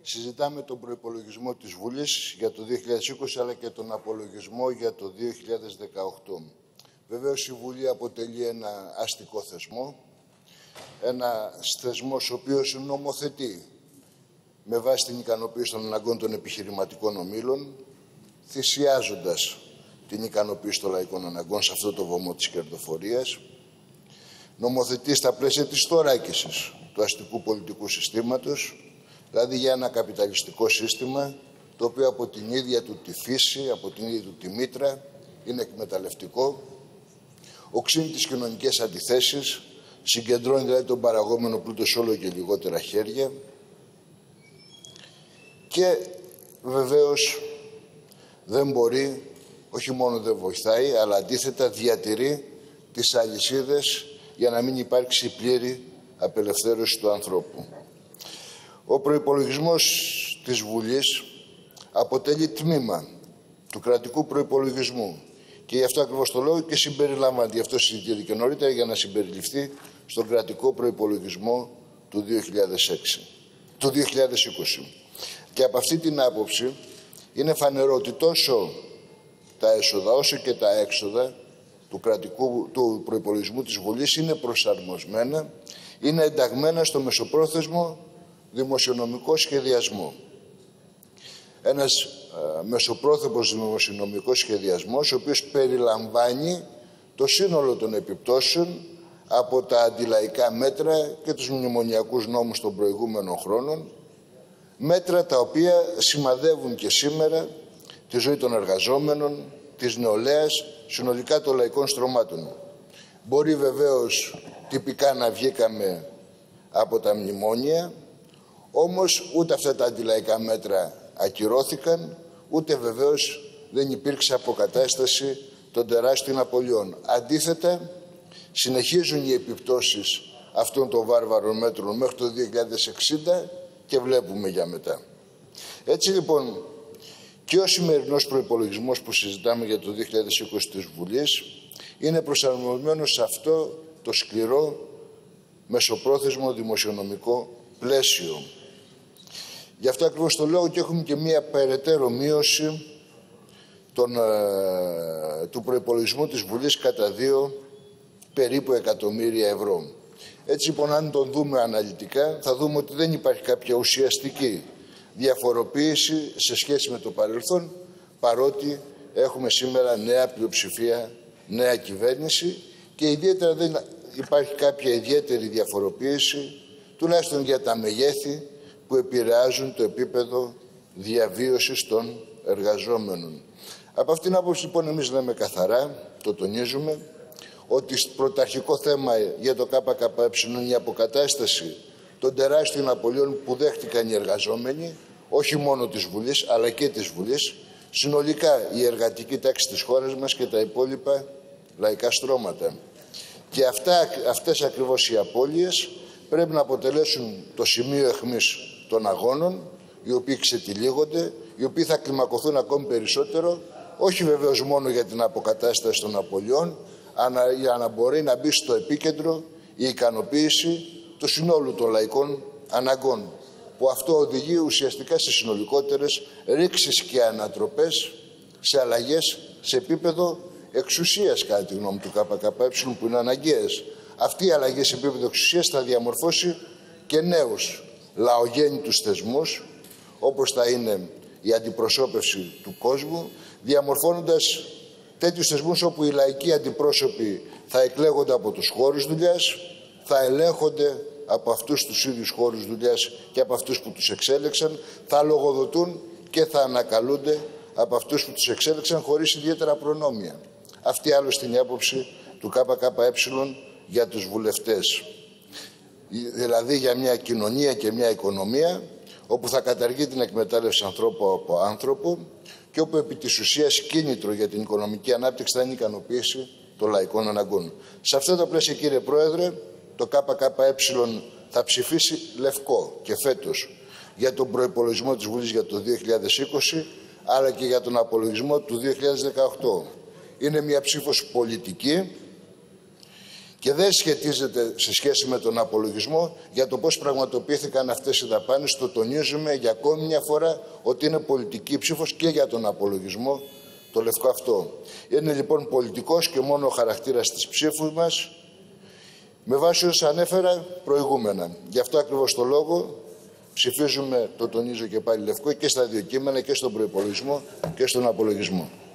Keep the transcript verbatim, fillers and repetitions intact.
Συζητάμε τον προϋπολογισμό της Βουλής για το δύο χιλιάδες είκοσι, αλλά και τον απολογισμό για το δύο χιλιάδες δεκαοκτώ. Βεβαίως, η Βουλή αποτελεί ένα αστικό θεσμό, ένα θεσμός ο οποίος νομοθετεί με βάση την ικανοποίηση των αναγκών των επιχειρηματικών ομίλων, θυσιάζοντας την ικανοποίηση των λαϊκών αναγκών σε αυτό το βωμό της κερδοφορίας, νομοθετεί στα πλαίσια της θωράκισης του αστικού πολιτικού συστήματος, δηλαδή για ένα καπιταλιστικό σύστημα, το οποίο από την ίδια του τη φύση, από την ίδια του τη μήτρα, είναι εκμεταλλευτικό, οξύνει τις κοινωνικές αντιθέσεις, συγκεντρώνει δηλαδή τον παραγόμενο πλούτο σε όλο και λιγότερα χέρια και βεβαίως δεν μπορεί, όχι μόνο δεν βοηθάει, αλλά αντίθετα διατηρεί τις αλυσίδες για να μην υπάρξει πλήρη απελευθέρωση του ανθρώπου. Ο προϋπολογισμός της Βουλής αποτελεί τμήμα του κρατικού προϋπολογισμού και γι' αυτό ακριβώς το λόγο και συμπεριλαμβάνεται, γι' αυτό συζητήθηκε και νωρίτερα, για να συμπεριληφθεί στον κρατικό προϋπολογισμό του δύο χιλιάδες έξι, του δύο χιλιάδες είκοσι. Και από αυτή την άποψη είναι φανερό ότι τόσο τα έσοδα όσο και τα έξοδα του κρατικού του προϋπολογισμού της Βουλής είναι προσαρμοσμένα, είναι ενταγμένα στο μεσοπρόθεσμο δημοσιονομικό σχεδιασμό. Ένας α, μεσοπρόθεσμος δημοσιονομικός σχεδιασμός, ο οποίος περιλαμβάνει το σύνολο των επιπτώσεων από τα αντιλαϊκά μέτρα και τους μνημονιακούς νόμους των προηγούμενων χρόνων, μέτρα τα οποία σημαδεύουν και σήμερα τη ζωή των εργαζόμενων, της νεολαίας, συνολικά των λαϊκών στρωμάτων. Μπορεί βεβαίως τυπικά να βγήκαμε από τα μνημόνια, όμως ούτε αυτά τα αντιλαϊκά μέτρα ακυρώθηκαν, ούτε βεβαίως δεν υπήρξε αποκατάσταση των τεράστιων απολειών. Αντίθετα, συνεχίζουν οι επιπτώσεις αυτών των βάρβαρων μέτρων μέχρι το δύο χιλιάδες εξήντα και βλέπουμε για μετά. Έτσι λοιπόν, και ο σημερινός προϋπολογισμός που συζητάμε για το δύο χιλιάδες είκοσι της Βουλής είναι προσαρμοσμένος σε αυτό το σκληρό μεσοπρόθεσμο δημοσιονομικό πλαίσιο. Γι' αυτό ακριβώς το λόγο και έχουμε και μία περαιτέρω μείωση των, ε, του προϋπολογισμού της Βουλής κατά δύο περίπου εκατομμύρια ευρώ. Έτσι λοιπόν, αν τον δούμε αναλυτικά, θα δούμε ότι δεν υπάρχει κάποια ουσιαστική διαφοροποίηση σε σχέση με το παρελθόν, παρότι έχουμε σήμερα νέα πλειοψηφία, νέα κυβέρνηση και ιδιαίτερα δεν υπάρχει κάποια ιδιαίτερη διαφοροποίηση, τουλάχιστον για τα μεγέθη που επηρεάζουν το επίπεδο διαβίωσης των εργαζόμενων. Από αυτήν την άποψη λοιπόν εμείς λέμε καθαρά, το τονίζουμε, ότι πρωταρχικό θέμα για το ΚΚΕ είναι η αποκατάσταση των τεράστιων απολειών που δέχτηκαν οι εργαζόμενοι, όχι μόνο της Βουλής, αλλά και της Βουλής, συνολικά η εργατική τάξη της χώρας μας και τα υπόλοιπα λαϊκά στρώματα. Και αυτά, αυτές ακριβώς οι απώλειες πρέπει να αποτελέσουν το σημείο αιχμής των αγώνων, οι οποίοι ξετυλίγονται, οι οποίοι θα κλιμακωθούν ακόμη περισσότερο, όχι βεβαίως μόνο για την αποκατάσταση των απολειών, αλλά για να μπορεί να μπει στο επίκεντρο η ικανοποίηση του συνόλου των λαϊκών αναγκών, που αυτό οδηγεί ουσιαστικά σε συνολικότερες ρήξεις και ανατροπές, σε αλλαγές σε επίπεδο εξουσίας, κατά τη γνώμη του ΚΚΕ, που είναι αναγκαίες. Αυτή η αλλαγή σε επίπεδο εξουσίας θα διαμορφώσει και νέους λαογέννητους θεσμούς, όπως θα είναι η αντιπροσώπευση του κόσμου, διαμορφώνοντας τέτοιους θεσμούς όπου οι λαϊκοί αντιπρόσωποι θα εκλέγονται από τους χώρους δουλειάς, θα ελέγχονται από αυτούς τους ίδιους χώρους δουλειάς και από αυτούς που τους εξέλεξαν, θα λογοδοτούν και θα ανακαλούνται από αυτούς που τους εξέλεξαν χωρίς ιδιαίτερα προνόμια. Αυτή άλλωστε είναι η άποψη του ΚΚΕ για τους βουλευτές. Δηλαδή για μια κοινωνία και μια οικονομία όπου θα καταργεί την εκμετάλλευση ανθρώπου από άνθρωπο και όπου επί της ουσίας κίνητρο για την οικονομική ανάπτυξη θα είναι η ικανοποίηση των λαϊκών αναγκών. Σε αυτά τα πλαίσια, κύριε Πρόεδρε, το ΚΚΕ θα ψηφίσει λευκό και φέτος για τον προϋπολογισμό της Βουλής για το δύο χιλιάδες είκοσι, αλλά και για τον απολογισμό του δύο χιλιάδες δεκαοκτώ. Είναι μια ψήφος πολιτική Και δεν σχετίζεται σε σχέση με τον απολογισμό για το πώς πραγματοποιήθηκαν αυτές οι δαπάνες. Το τονίζουμε για ακόμη μια φορά ότι είναι πολιτική ψήφος και για τον απολογισμό το λευκό αυτό. Είναι λοιπόν πολιτικός και μόνο ο χαρακτήρας της ψήφου μας, με βάση όσα ανέφερα προηγούμενα. Γι' αυτό ακριβώς το λόγο ψηφίζουμε, το τονίζω και πάλι, λευκό και στα δύο κείμενα, και στον προϋπολογισμό και στον απολογισμό.